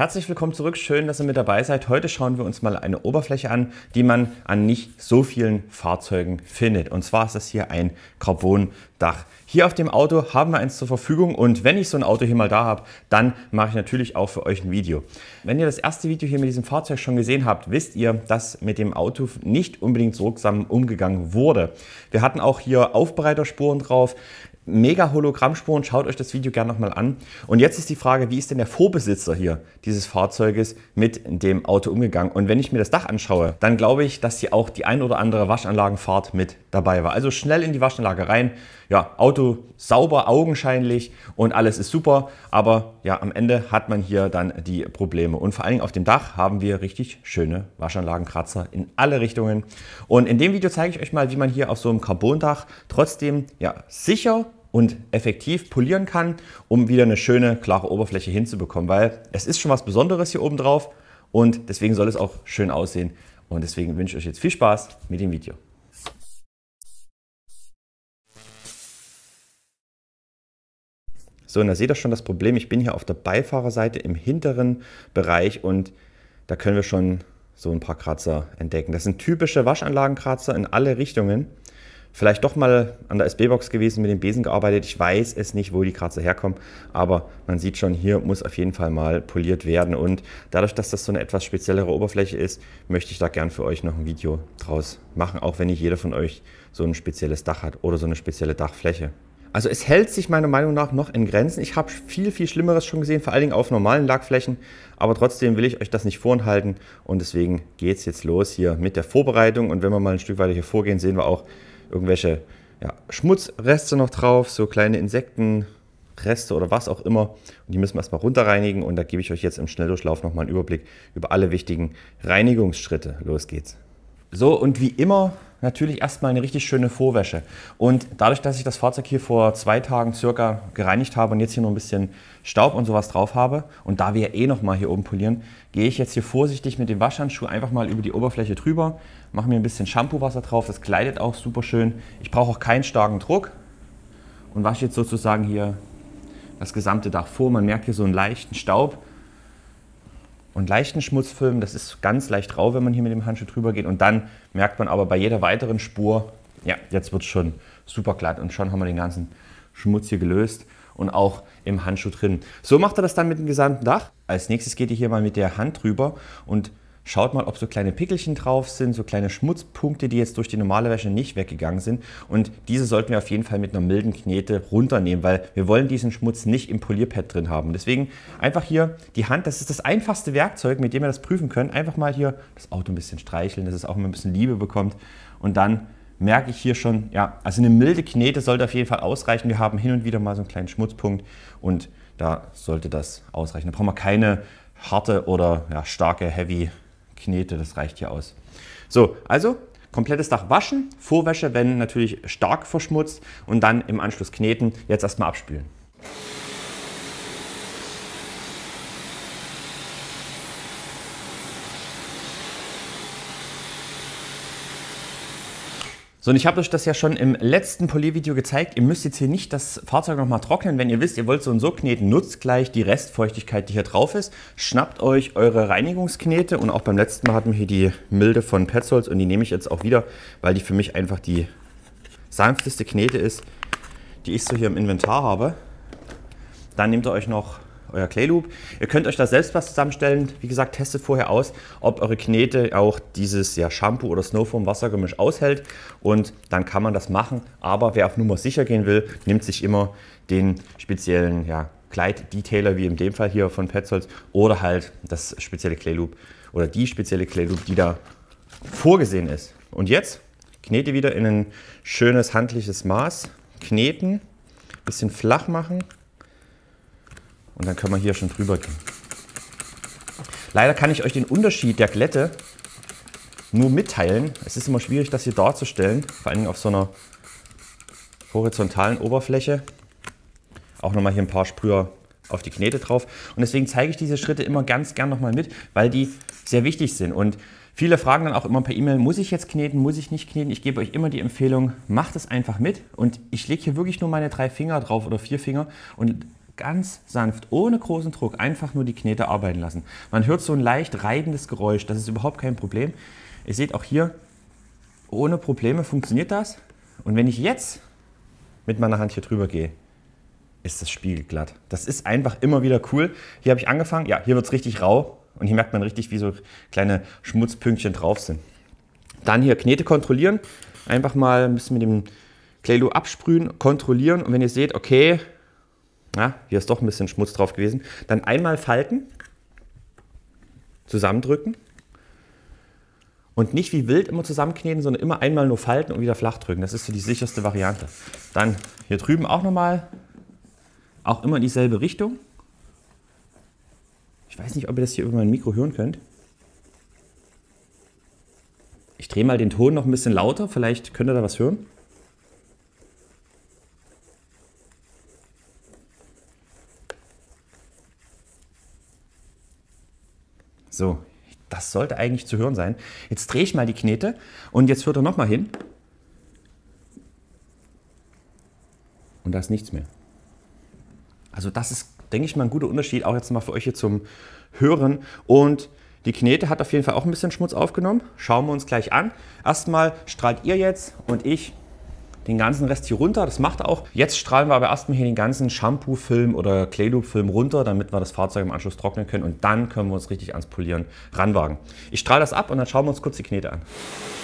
Herzlich willkommen zurück, schön, dass ihr mit dabei seid. Heute schauen wir uns mal eine Oberfläche an, die man an nicht so vielen Fahrzeugen findet. Und zwar ist das hier ein Carbon-Dach. Hier auf dem Auto haben wir eins zur Verfügung und wenn ich so ein Auto hier mal da habe, dann mache ich natürlich auch für euch ein Video. Wenn ihr das erste Video hier mit diesem Fahrzeug schon gesehen habt, wisst ihr, dass mit dem Auto nicht unbedingt sorgsam umgegangen wurde. Wir hatten auch hier Aufbereiterspuren drauf. Mega Hologrammspuren, schaut euch das Video gerne nochmal an. Und jetzt ist die Frage, wie ist denn der Vorbesitzer hier dieses Fahrzeuges mit dem Auto umgegangen? Und wenn ich mir das Dach anschaue, dann glaube ich, dass hier auch die ein oder andere Waschanlagenfahrt mit dabei war. Also schnell in die Waschanlage rein. Ja, Auto sauber, augenscheinlich und alles ist super. Aber ja, am Ende hat man hier dann die Probleme. Und vor allen Dingen auf dem Dach haben wir richtig schöne Waschanlagenkratzer in alle Richtungen. Und in dem Video zeige ich euch mal, wie man hier auf so einem Carbondach trotzdem ja, sicher und effektiv polieren kann, um wieder eine schöne, klare Oberfläche hinzubekommen. Weil es ist schon was Besonderes hier oben drauf und deswegen soll es auch schön aussehen. Und deswegen wünsche ich euch jetzt viel Spaß mit dem Video. So, und da seht ihr schon das Problem. Ich bin hier auf der Beifahrerseite im hinteren Bereich und da können wir schon so ein paar Kratzer entdecken. Das sind typische Waschanlagenkratzer in alle Richtungen. Vielleicht doch mal an der SB-Box gewesen, mit dem Besen gearbeitet. Ich weiß es nicht, wo die Kratzer herkommen, aber man sieht schon, hier muss auf jeden Fall mal poliert werden. Und dadurch, dass das so eine etwas speziellere Oberfläche ist, möchte ich da gern für euch noch ein Video draus machen, auch wenn nicht jeder von euch so ein spezielles Dach hat oder so eine spezielle Dachfläche. Also es hält sich meiner Meinung nach noch in Grenzen. Ich habe viel Schlimmeres schon gesehen, vor allen Dingen auf normalen Lackflächen. Aber trotzdem will ich euch das nicht vorenthalten und deswegen geht es jetzt los hier mit der Vorbereitung. Und wenn wir mal ein Stück weiter hier vorgehen, sehen wir auch irgendwelche Schmutzreste noch drauf, so kleine Insektenreste oder was auch immer. Und die müssen wir erstmal runterreinigen und da gebe ich euch jetzt im Schnelldurchlauf nochmal einen Überblick über alle wichtigen Reinigungsschritte. Los geht's. So, und wie immer natürlich erstmal eine richtig schöne Vorwäsche. Und dadurch, dass ich das Fahrzeug hier vor 2 Tagen circa gereinigt habe und jetzt hier noch ein bisschen Staub und sowas drauf habe und da wir eh nochmal hier oben polieren, gehe ich jetzt hier vorsichtig mit dem Waschhandschuh einfach mal über die Oberfläche drüber, mache mir ein bisschen Shampoo-Wasser drauf, das gleitet auch super schön. Ich brauche auch keinen starken Druck und wasche jetzt sozusagen hier das gesamte Dach vor. Man merkt hier so einen leichten Staub und leichten Schmutzfilm, das ist ganz leicht rau, wenn man hier mit dem Handschuh drüber geht. Und dann merkt man aber bei jeder weiteren Spur, ja, jetzt wird es schon super glatt und schon haben wir den ganzen Schmutz hier gelöst und auch im Handschuh drin. So macht er das dann mit dem gesamten Dach. Als nächstes geht ihr hier mal mit der Hand drüber und schaut mal, ob so kleine Pickelchen drauf sind, so kleine Schmutzpunkte, die jetzt durch die normale Wäsche nicht weggegangen sind. Und diese sollten wir auf jeden Fall mit einer milden Knete runternehmen, weil wir wollen diesen Schmutz nicht im Polierpad drin haben. Deswegen einfach hier die Hand, das ist das einfachste Werkzeug, mit dem ihr das prüfen könnt. Einfach mal hier das Auto ein bisschen streicheln, dass es auch mal ein bisschen Liebe bekommt. Und dann merke ich hier schon, ja, also eine milde Knete sollte auf jeden Fall ausreichen. Wir haben hin und wieder mal so einen kleinen Schmutzpunkt und da sollte das ausreichen. Da brauchen wir keine harte oder starke, heavy Knete, das reicht hier aus. So, also komplettes Dach waschen, Vorwäsche, wenn natürlich stark verschmutzt und dann im Anschluss kneten. Jetzt erstmal abspülen. So, und ich habe euch das ja schon im letzten Poliervideo gezeigt. Ihr müsst jetzt hier nicht das Fahrzeug nochmal trocknen. Wenn ihr wisst, ihr wollt so und so kneten, nutzt gleich die Restfeuchtigkeit, die hier drauf ist. Schnappt euch eure Reinigungsknete und auch beim letzten Mal hatten wir hier die milde von Petzolds und die nehme ich jetzt auch wieder, weil die für mich einfach die sanfteste Knete ist, die ich so hier im Inventar habe. Dann nehmt ihr euch noch euer Clay Loop. Ihr könnt euch da selbst was zusammenstellen. Wie gesagt, testet vorher aus, ob eure Knete auch dieses Shampoo oder Snowfoam Wassergemisch aushält und dann kann man das machen. Aber wer auf Nummer sicher gehen will, nimmt sich immer den speziellen Kleid-Detailer, wie in dem Fall hier von Petzolds, oder halt das spezielle Clay Loop oder die spezielle Clay Loop, die da vorgesehen ist. Und jetzt Knete wieder in ein schönes handliches Maß, kneten, bisschen flach machen. Und dann können wir hier schon drüber gehen. Leider kann ich euch den Unterschied der Glätte nur mitteilen. Es ist immer schwierig, das hier darzustellen, vor allem auf so einer horizontalen Oberfläche. Auch nochmal hier ein paar Sprüher auf die Knete drauf. Und deswegen zeige ich diese Schritte immer ganz gern nochmal mit, weil die sehr wichtig sind. Und viele fragen dann auch immer per E-Mail, muss ich jetzt kneten, muss ich nicht kneten? Ich gebe euch immer die Empfehlung, macht es einfach mit. Und ich lege hier wirklich nur meine 3 Finger drauf oder 4 Finger und ganz sanft, ohne großen Druck, einfach nur die Knete arbeiten lassen. Man hört so ein leicht reibendes Geräusch, das ist überhaupt kein Problem. Ihr seht auch hier, ohne Probleme funktioniert das. Und wenn ich jetzt mit meiner Hand hier drüber gehe, ist das spiegelglatt. Das ist einfach immer wieder cool. Hier habe ich angefangen, ja, hier wird es richtig rau und hier merkt man richtig, wie so kleine Schmutzpünktchen drauf sind. Dann hier Knete kontrollieren, einfach mal ein bisschen mit dem Clayloo absprühen, kontrollieren und wenn ihr seht, okay, na, hier ist doch ein bisschen Schmutz drauf gewesen, dann einmal falten, zusammendrücken und nicht wie wild immer zusammenkneten, sondern immer einmal nur falten und wieder flach drücken. Das ist so die sicherste Variante. Dann hier drüben auch nochmal, auch immer in dieselbe Richtung. Ich weiß nicht, ob ihr das hier über mein Mikro hören könnt. Ich drehe mal den Ton noch ein bisschen lauter, vielleicht könnt ihr da was hören. So, das sollte eigentlich zu hören sein. Jetzt drehe ich mal die Knete und jetzt hört er nochmal hin. Und da ist nichts mehr. Also das ist, denke ich mal, ein guter Unterschied, auch jetzt mal für euch hier zum Hören. Und die Knete hat auf jeden Fall auch ein bisschen Schmutz aufgenommen. Schauen wir uns gleich an. Erstmal strahlt ihr jetzt und ich den ganzen Rest hier runter. Das macht er auch. Jetzt strahlen wir aber erstmal hier den ganzen Shampoo-Film oder Clayloo-Film runter, damit wir das Fahrzeug im Anschluss trocknen können. Und dann können wir uns richtig ans Polieren ranwagen. Ich strahle das ab und dann schauen wir uns kurz die Knete an.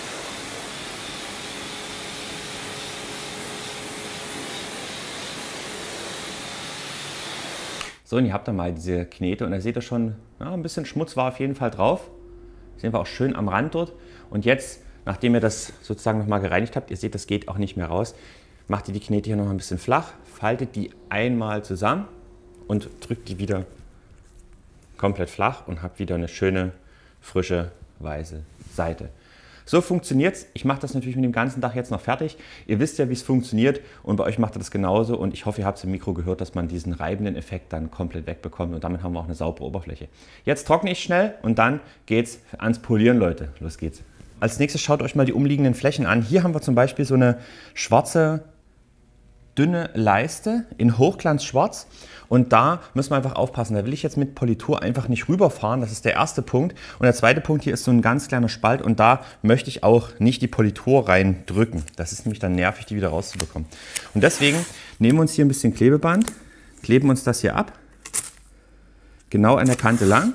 So, und ihr habt da mal diese Knete und da seht ihr schon, ja, ein bisschen Schmutz war auf jeden Fall drauf. Sehen wir auch schön am Rand dort. Und jetzt, nachdem ihr das sozusagen nochmal gereinigt habt, ihr seht, das geht auch nicht mehr raus, macht ihr die Knete hier noch ein bisschen flach, faltet die einmal zusammen und drückt die wieder komplett flach und habt wieder eine schöne, frische, weiße Seite. So funktioniert es. Ich mache das natürlich mit dem ganzen Dach jetzt noch fertig. Ihr wisst ja, wie es funktioniert und bei euch macht ihr das genauso und ich hoffe, ihr habt es im Mikro gehört, dass man diesen reibenden Effekt dann komplett wegbekommt und damit haben wir auch eine saubere Oberfläche. Jetzt trockne ich schnell und dann geht's ans Polieren, Leute. Los geht's. Als nächstes schaut euch mal die umliegenden Flächen an. Hier haben wir zum Beispiel so eine schwarze, dünne Leiste in Hochglanzschwarz und da müssen wir einfach aufpassen. Da will ich jetzt mit Politur einfach nicht rüberfahren. Das ist der erste Punkt. Und der zweite Punkt hier ist so ein ganz kleiner Spalt und da möchte ich auch nicht die Politur reindrücken. Das ist nämlich dann nervig, die wieder rauszubekommen. Und deswegen nehmen wir uns hier ein bisschen Klebeband, kleben uns das hier ab, genau an der Kante lang.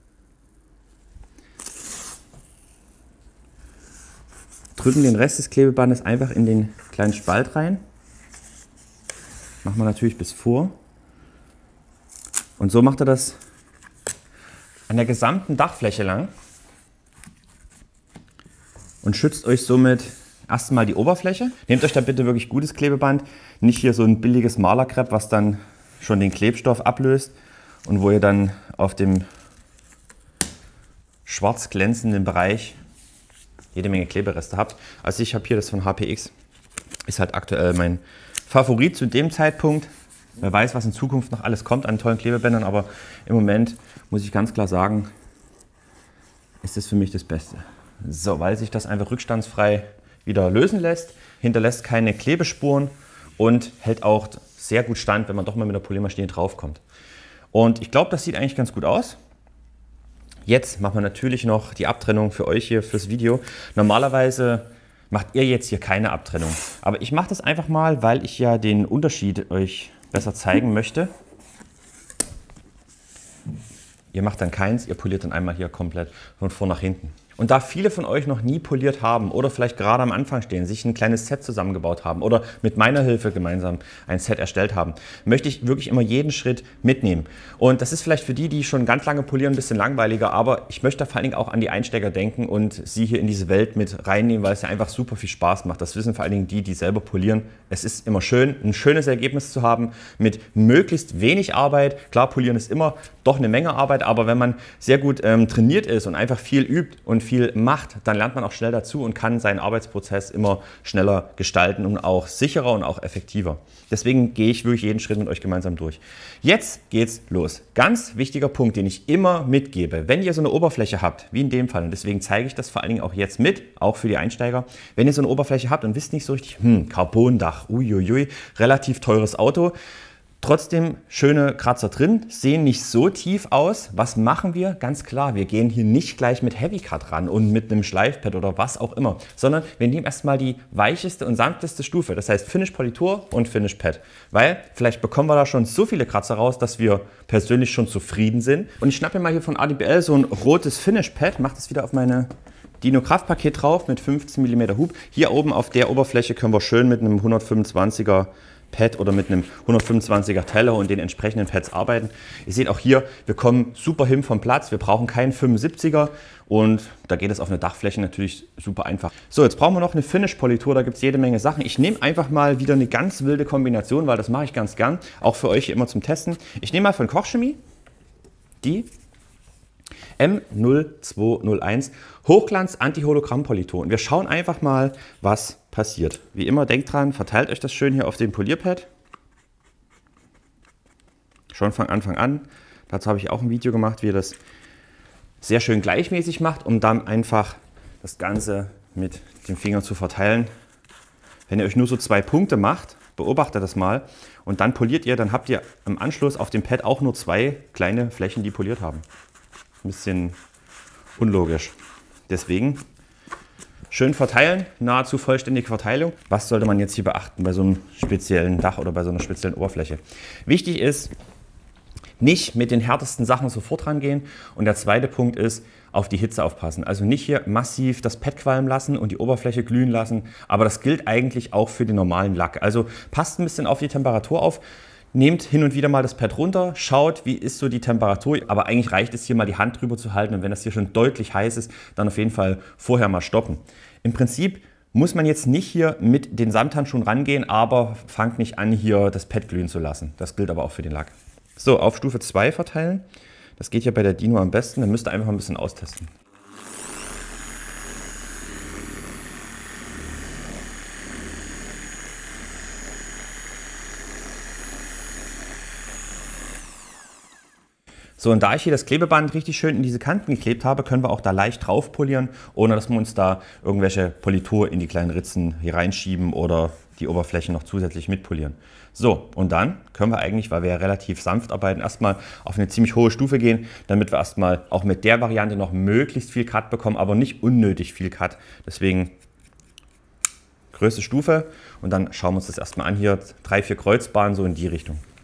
Drücken den Rest des Klebebandes einfach in den kleinen Spalt rein. Machen wir natürlich bis vor. Und so macht er das an der gesamten Dachfläche lang und schützt euch somit erstmal die Oberfläche. Nehmt euch da bitte wirklich gutes Klebeband, nicht hier so ein billiges Malerkrepp, was dann schon den Klebstoff ablöst und wo ihr dann auf dem schwarz glänzenden Bereich jede Menge Klebereste habt. Also ich habe hier das von HPX, ist halt aktuell mein Favorit zu dem Zeitpunkt. Wer weiß, was in Zukunft noch alles kommt an tollen Klebebändern, aber im Moment muss ich ganz klar sagen, ist das für mich das Beste. So, weil sich das einfach rückstandsfrei wieder lösen lässt, hinterlässt keine Klebespuren und hält auch sehr gut stand, wenn man doch mal mit der Poliermaschine draufkommt. Und ich glaube, das sieht eigentlich ganz gut aus. Jetzt machen wir natürlich noch die Abtrennung für euch hier fürs Video. Normalerweise macht ihr jetzt hier keine Abtrennung, aber ich mache das einfach mal, weil ich ja den Unterschied euch besser zeigen möchte. Ihr macht dann keins, ihr poliert dann einmal hier komplett von vorn nach hinten. Und da viele von euch noch nie poliert haben oder vielleicht gerade am Anfang stehen, sich ein kleines Set zusammengebaut haben oder mit meiner Hilfe gemeinsam ein Set erstellt haben, möchte ich wirklich immer jeden Schritt mitnehmen. Und das ist vielleicht für die, die schon ganz lange polieren, ein bisschen langweiliger, aber ich möchte vor allen Dingen auch an die Einsteiger denken und sie hier in diese Welt mit reinnehmen, weil es ja einfach super viel Spaß macht. Das wissen vor allen Dingen die, die selber polieren. Es ist immer schön, ein schönes Ergebnis zu haben mit möglichst wenig Arbeit. Klar, polieren ist immer doch eine Menge Arbeit, aber wenn man sehr gut trainiert ist und einfach viel übt und viel macht, dann lernt man auch schnell dazu und kann seinen Arbeitsprozess immer schneller gestalten und auch sicherer und auch effektiver. Deswegen gehe ich wirklich jeden Schritt mit euch gemeinsam durch. Jetzt geht's los. Ganz wichtiger Punkt, den ich immer mitgebe, wenn ihr so eine Oberfläche habt, wie in dem Fall, und deswegen zeige ich das vor allen Dingen auch jetzt mit, auch für die Einsteiger, wenn ihr so eine Oberfläche habt und wisst nicht so richtig, Carbondach, uiuiui, relativ teures Auto, Trotzdem schöne Kratzer drin, sehen nicht so tief aus. Was machen wir? Ganz klar, wir gehen hier nicht gleich mit Heavy Cut ran und mit einem Schleifpad oder was auch immer, sondern wir nehmen erstmal die weicheste und sanfteste Stufe. Das heißt Finish Politur und Finish Pad. Weil vielleicht bekommen wir da schon so viele Kratzer raus, dass wir persönlich schon zufrieden sind. Und ich schnappe mir mal hier von ADBL so ein rotes Finish Pad, mache das wieder auf meine Dino Kraftpaket drauf mit 15 mm Hub. Hier oben auf der Oberfläche können wir schön mit einem 125er Pad oder mit einem 125er Teller und den entsprechenden Pads arbeiten. Ihr seht auch hier, wir kommen super hin vom Platz. Wir brauchen keinen 75er und da geht es auf eine Dachfläche natürlich super einfach. So, jetzt brauchen wir noch eine Finish-Politur, da gibt es jede Menge Sachen. Ich nehme einfach mal wieder eine ganz wilde Kombination, weil das mache ich ganz gern, auch für euch immer zum Testen. Ich nehme mal von Kochchemie die M0201 Hochglanz Anti-Hologramm Politur und wir schauen einfach mal, was passiert. Wie immer, denkt dran, verteilt euch das schön hier auf dem Polierpad. Schon von Anfang an. Dazu habe ich auch ein Video gemacht, wie ihr das sehr schön gleichmäßig macht, um dann einfach das Ganze mit dem Finger zu verteilen. Wenn ihr euch nur so 2 Punkte macht, beobachtet das mal und dann poliert ihr, dann habt ihr im Anschluss auf dem Pad auch nur 2 kleine Flächen, die poliert haben. Ein bisschen unlogisch. Deswegen schön verteilen, nahezu vollständige Verteilung. Was sollte man jetzt hier beachten bei so einem speziellen Dach oder bei so einer speziellen Oberfläche? Wichtig ist, nicht mit den härtesten Sachen sofort rangehen. Und der zweite Punkt ist, auf die Hitze aufpassen. Also nicht hier massiv das Pad qualmen lassen und die Oberfläche glühen lassen. Aber das gilt eigentlich auch für den normalen Lack. Also passt ein bisschen auf die Temperatur auf. Nehmt hin und wieder mal das Pad runter, schaut, wie ist so die Temperatur. Aber eigentlich reicht es hier mal die Hand drüber zu halten. Und wenn das hier schon deutlich heiß ist, dann auf jeden Fall vorher mal stoppen. Im Prinzip muss man jetzt nicht hier mit den Samthandschuhen rangehen, aber fangt nicht an, hier das Pad glühen zu lassen. Das gilt aber auch für den Lack. So, auf Stufe 2 verteilen. Das geht ja bei der Dino am besten. Dann müsst ihr einfach ein bisschen austesten. So, und da ich hier das Klebeband richtig schön in diese Kanten geklebt habe, können wir auch da leicht drauf polieren, ohne dass wir uns da irgendwelche Politur in die kleinen Ritzen hier reinschieben oder die Oberfläche noch zusätzlich mitpolieren. So, und dann können wir eigentlich, weil wir ja relativ sanft arbeiten, erstmal auf eine ziemlich hohe Stufe gehen, damit wir erstmal auch mit der Variante noch möglichst viel Cut bekommen, aber nicht unnötig viel Cut. Deswegen größte Stufe und dann schauen wir uns das erstmal an, hier 3, 4 Kreuzbahnen so in die Richtung.